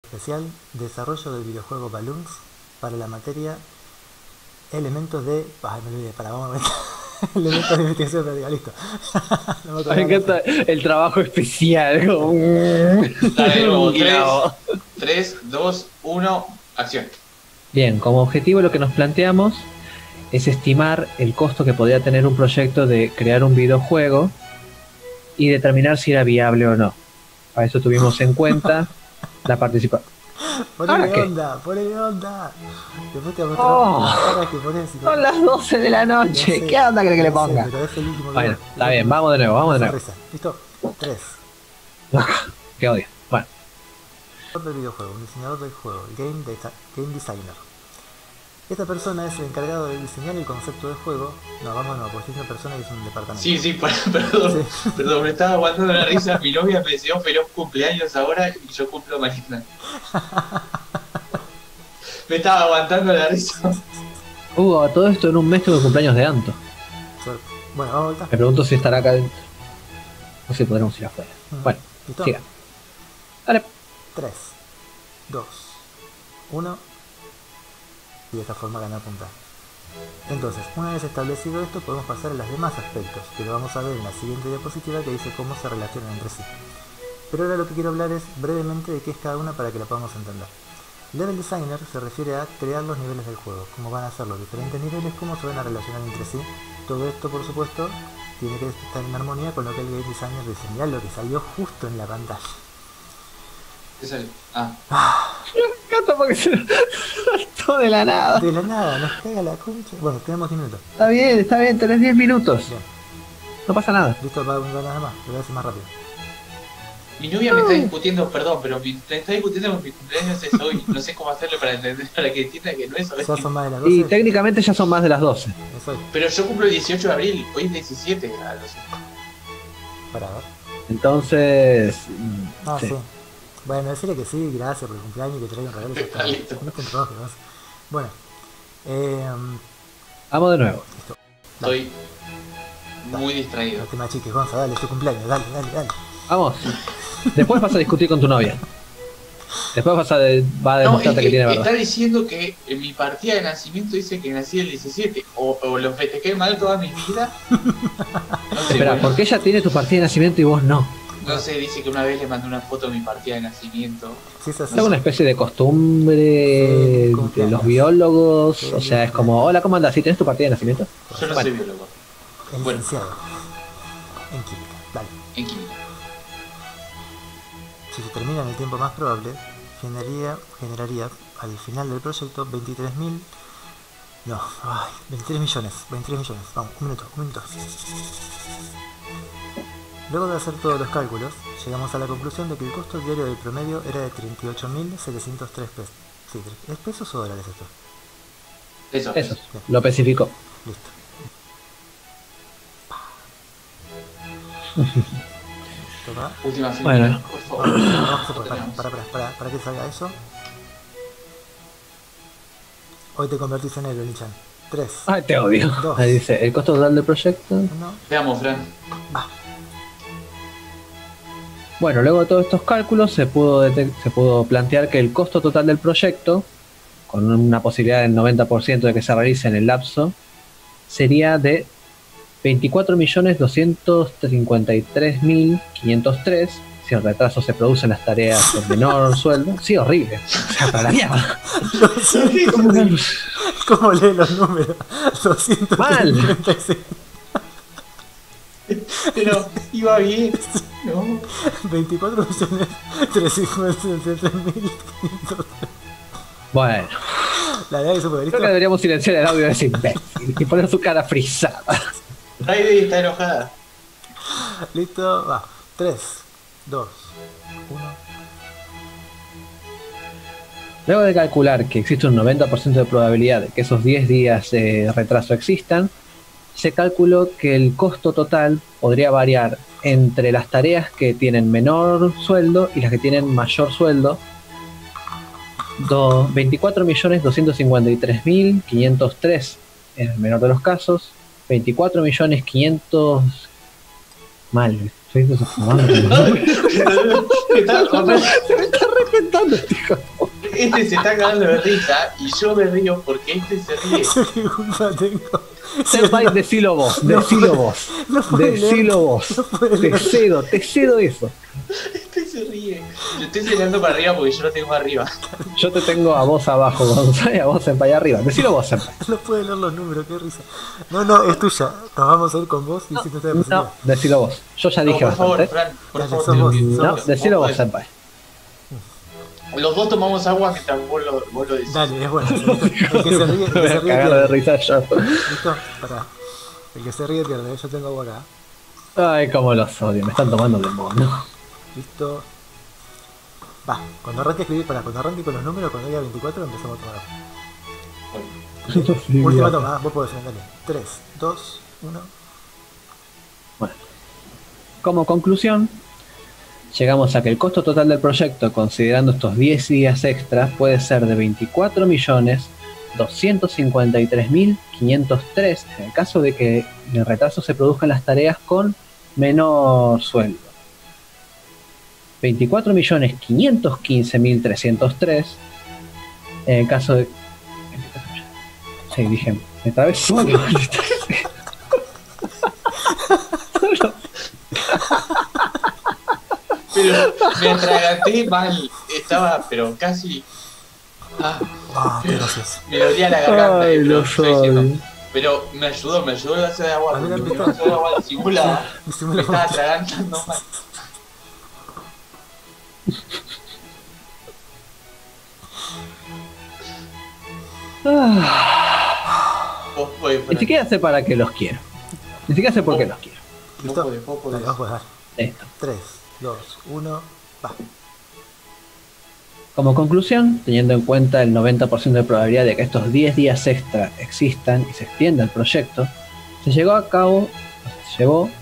especial desarrollo del videojuego Balloons para la materia elementos de... Ay, me olvidé, para, vamos a ver. Elementos de investigación operativa, listo. No me Me acordaba encanta el trabajo especial. Como... Dale, de nuevo, un guinao. 3, 2, 1, acción. Bien, como objetivo lo que nos planteamos es estimar el costo que podría tener un proyecto de crear un videojuego y determinar si era viable o no. Para eso tuvimos en cuenta la participación. Ponele onda, ponele onda. Después te voy a mostrar Oh, las caras que pones. son las 12 de la noche. sé, ¿Qué onda crees que le ya sé, ponga? pero es el último Bueno, video. está bien, vamos de nuevo, vamos de nuevo. Sonrisa. Listo, 3. Qué odio. Bueno, Del videojuego, un diseñador del juego, game designer. Esta persona es el encargado de diseñar el concepto del juego. No, vamos no, porque es una persona y es un departamento. Sí, perdón, Sí. perdón, me estaba aguantando la risa. Mi novia me deseó feliz cumpleaños ahora y yo cumplo mañana. Me estaba aguantando la risa. todo esto en un mes tengo el cumpleaños de Anto. Suerte. Bueno, vamos a vuelta. Me pregunto si estará acá dentro. No sé si podremos ir afuera. Bueno, ¿listo? siga. Dale. 3, 2, 1. Y de esta forma ganar puntaje. Entonces, una vez establecido esto, podemos pasar a los demás aspectos, que lo vamos a ver en la siguiente diapositiva, que dice cómo se relacionan entre sí. Pero ahora lo que quiero hablar es brevemente de qué es cada una para que la podamos entender. Level Designer se refiere a crear los niveles del juego, cómo van a ser los diferentes niveles, cómo se van a relacionar entre sí. Todo esto, por supuesto, tiene que estar en armonía con lo que el Game Designer diseñó, lo que salió justo en la pantalla. ¿Qué sale? Ah, Me encanta porque se saltó de la nada. De la nada, nos pega la concha. Bueno, tenemos 10 minutos. Está bien, tenés 10 minutos. Bien, No pasa nada. listo para un nada más, lo voy a hacer más rápido. mi novia me está discutiendo, perdón, pero me está discutiendo con mi cumpleaños es hoy. No sé cómo hacerle para entender, para que entienda que no es hoy. Ya son más de las 12. Y técnicamente ya son más de las 12. Eso es, Pero yo cumplo el 18 de abril, hoy es 17. A los... para ver. Entonces. Ah, sí. Sí. Bueno, decirle que sí, gracias por el cumpleaños y que traiga un regalo. Ya está. Listo. No te enrojes, vas. Bueno, Vamos de nuevo. listo. Estoy muy distraído. No te machiques, Gonza, dale, es tu cumpleaños, dale. Vamos. Después vas a discutir con tu novia. Después va a No, es demostrarte que tiene está verdad. diciendo que en mi partida de nacimiento dice que nací el 17. O lo festejé mal toda mi vida. No sé, Espera, bueno, ¿por qué ella tiene tu partida de nacimiento y vos no? no sé, dice que una vez le mandé una foto de mi partida de nacimiento. Si es así, Es una especie de costumbre Sí, de cumpleaños. los biólogos. Sí, O sea, es como, hola, ¿cómo andas? ¿Sí tenés tu partida de nacimiento? Yo no soy biólogo, el bueno. licenciado en química, dale. en química. Si se termina en el tiempo más probable, generaría al final del proyecto 23.000... No, ay, 23 millones, 23 millones. Vamos, un minuto. Luego de hacer todos los cálculos, llegamos a la conclusión de que el costo diario del promedio era de 38.703 pesos. Sí, ¿es pesos o dólares esto? Eso. Eso, lo especificó. Listo. Toma. Última film, Bueno. por favor. Vamos a Lo tenemos. para que salga eso. Hoy te convertís en héroe, Lichan. 3, Ay, te odio. Dos. Ahí dice, el costo total del proyecto. 1, Veamos, Fran. va. Bueno, luego de todos estos cálculos se pudo plantear que el costo total del proyecto, con una posibilidad del 90% de que se realice en el lapso, sería de 24.253.503. Si el retraso se produce en las tareas de menor sueldo. Sí, horrible. O sea, para la mierda. ¿Cómo lee los números? 236. Pero iba bien. No. 24.353.500. Bueno, La verdad que super creo que deberíamos silenciar el audio de ese imbécil y poner su cara frisada. Raiden está enojada. Listo, va. 3, 2, 1. Luego de calcular que existe un 90% de probabilidad de que esos 10 días de retraso existan, se calculó que el costo total podría variar entre las tareas que tienen menor sueldo y las que tienen mayor sueldo. 24.253.503 en el menor de los casos, 24.500.000 mal, estoy desacomodando. ¿Qué tal? Se me está inventando, hijo. Este se está cagando de risa y yo me río porque este se ríe. ¿Qué culpa tengo? Senpai, decilo vos, No decilo puede- vos. no puede leer. Decilo vos. No puede Te leer. cedo eso. Este se ríe. Lo estoy señalando para arriba porque yo lo tengo arriba. Yo te tengo a vos abajo, Gonzalo, y a vos Senpai arriba. Decilo vos, Senpai. No puede leer los números, qué risa. No, es tuya. Nos vamos a ir con vos diciendo esta No, diapositiva. decilo vos. Yo ya No, dije por favor, bastante. Fran, por Dale, favor. sos vos, No, sos decilo vos, podés. Senpai. Los dos tomamos agua mientras vos lo decís. Dale, es bueno. El que se ríe, el que Me voy se a ríe cagar de pierde. risa yo. ¿Listo? Pará. El que se ríe pierde. Yo tengo agua acá. Ay, cómo los odio. Me están tomando del mono. Listo. Va, cuando arranque a escribir, cuando arranque con los números, cuando haya 24 empezamos a tomar agua. Bueno, Última toma, vos podés, dale. 3, 2, 1. Bueno, como conclusión, llegamos a que el costo total del proyecto, considerando estos 10 días extras, puede ser de 24.253.503 en el caso de que el retraso se produzca en las tareas con menor sueldo. 24.515.303 en el caso de... Sí, dije, me trabé solo. pero me atraganté mal. Estaba, pero casi. Ah, qué gracioso. Me dolía la garganta. Ay, pero, lo estoy diciendo, odio. pero me ayudó el vaso de agua. A ver, Porque empezó. el vaso de agua disimula. Disimula Me estaba mucho. atragantando mal. Vos podés, Ni Fran. siquiera sé para qué los quiero. Ni siquiera sé por qué los quiero. ¿Listo? Vos podés. Dale, vos podés dar. Listo. 3, 2, 1, va. Como conclusión, teniendo en cuenta el 90% de probabilidad de que estos 10 días extra existan y se extienda el proyecto, se llevó a cabo, se llevó,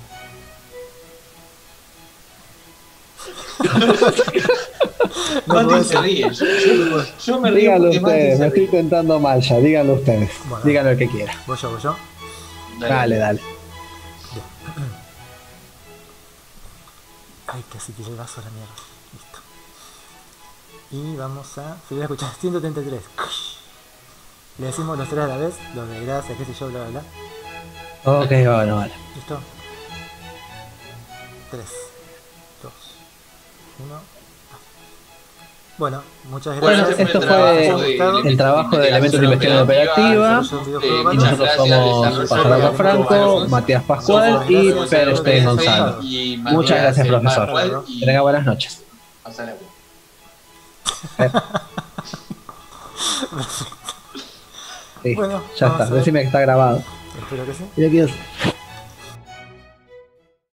No Mati podés. se ríe. Yo me río díganlo porque Mati ustedes, se me estoy ríe. intentando mal ya, díganlo ustedes, Bueno. díganlo el que quiera. Voy yo. Dale. Ay, casi tiré el vaso a la mierda. Listo. Y vamos a... Si voy a escuchar 133. Le decimos los tres a la vez, los de gracias, qué sé yo, bla, bla, bla. Ok, bueno, vale. ¿Listo? 3, 2, 1. Bueno, muchas Bueno, gracias. esto fue el trabajo del elemento de investigación operativa. Y nosotros somos Pasarauco Franco, Matías Pascual y Pedro Stein Gonzalo. Muchas gracias, profesor. Que tenga buenas noches. Sí, Bueno, ya vamos está. a ver. Decime que está grabado. Espero que sí. Mira que